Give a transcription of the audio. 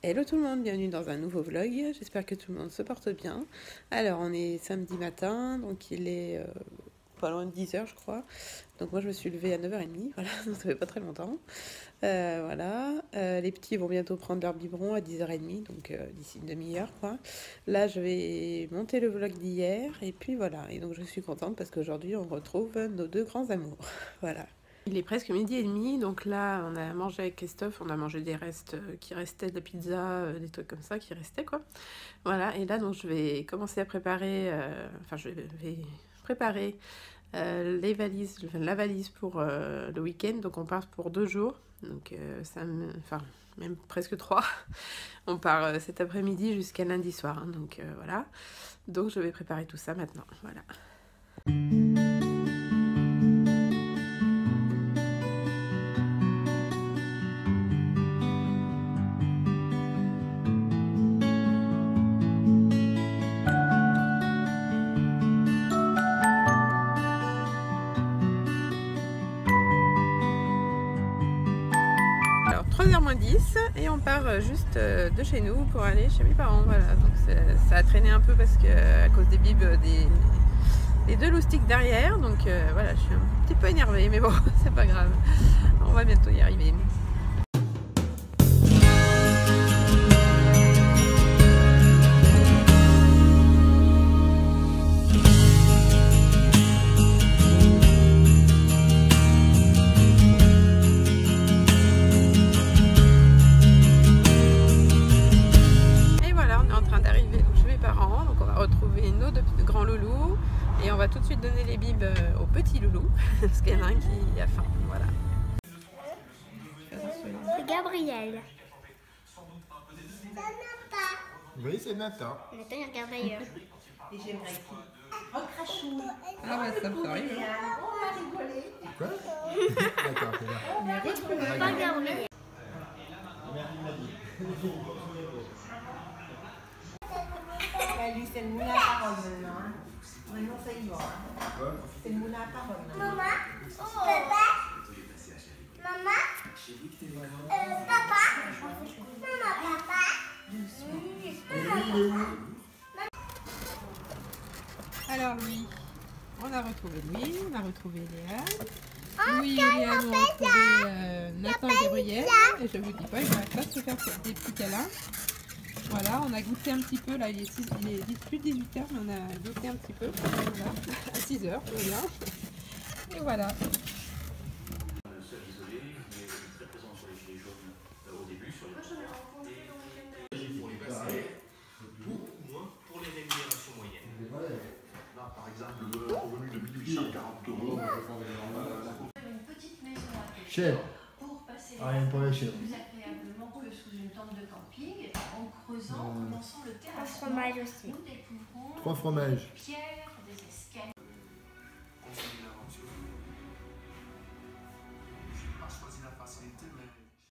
Hello tout le monde, bienvenue dans un nouveau vlog, j'espère que tout le monde se porte bien. Alors on est samedi matin, donc il est pas loin de 10h je crois. Donc moi je me suis levée à 9h30, voilà, ça fait pas très longtemps. Voilà, les petits vont bientôt prendre leur biberon à 10h30, donc d'ici une demi-heure quoi. Là je vais monter le vlog d'hier et puis voilà, et donc je suis contente parce qu'aujourd'hui on retrouve nos deux grands amours, voilà. Il est presque 12h30, donc là on a mangé avec Christophe, on a mangé des restes qui restaient de la pizza, des trucs comme ça qui restaient quoi. Voilà, et là donc je vais commencer à préparer, je vais préparer les valises, la valise pour le week-end, donc on part pour 2 jours, donc même presque 3. On part cet après-midi jusqu'à lundi soir, hein, donc voilà. Donc je vais préparer tout ça maintenant, voilà. Alors 3h moins 10 et on part juste de chez nous pour aller chez mes parents, voilà. Donc ça a traîné un peu parce que à cause des bibes des deux loustiques derrière, donc voilà, je suis un petit peu énervée, mais bon, c'est pas grave, on va bientôt y arriver. Retrouver nos deux grands loulous et on va tout de suite donner les bibes aux petits loulous parce qu'il y en a un qui a faim, voilà. C'est Gabriel. Oui, c'est Nathan. Nathan, il regarde ailleurs. Et j'aimerais qu'il recrachoule. Ah ouais, ça me fait rire. On va rigoler. Quoi? D'accord, c'est là. Mais retrouvez Pas Gabriel. lui, c'est le moulin à parole maintenant. Maintenant, ça y va. C'est le moulin à parole. Maman, papa, maman, papa, maman, papa. Alors Louis, on a retrouvé Louis, on a retrouvé Léa. Louis et Léa ont retrouvé Nathan et Gabriel. Et je vous dis pas, ils vont pas se faire des petits câlins. Voilà, on a goûté un petit peu, là il est plus de 18h, mais on a goûté un petit peu, voilà, à 6h, tout va bien. Et voilà. Beaucoup moins pour les rémunérations moyennes. Là, par exemple, le revenu de 1840 €. Une petite maison à côté Chef. pour passer Rien pour les chefs. plus agréablement que sous une tente de camping, en creusant, en lançant le terrassement. Fromage aussi. Nous découvrons 3 fromages. des pierres, des escaliers. J'ai pas choisi la facilité, mais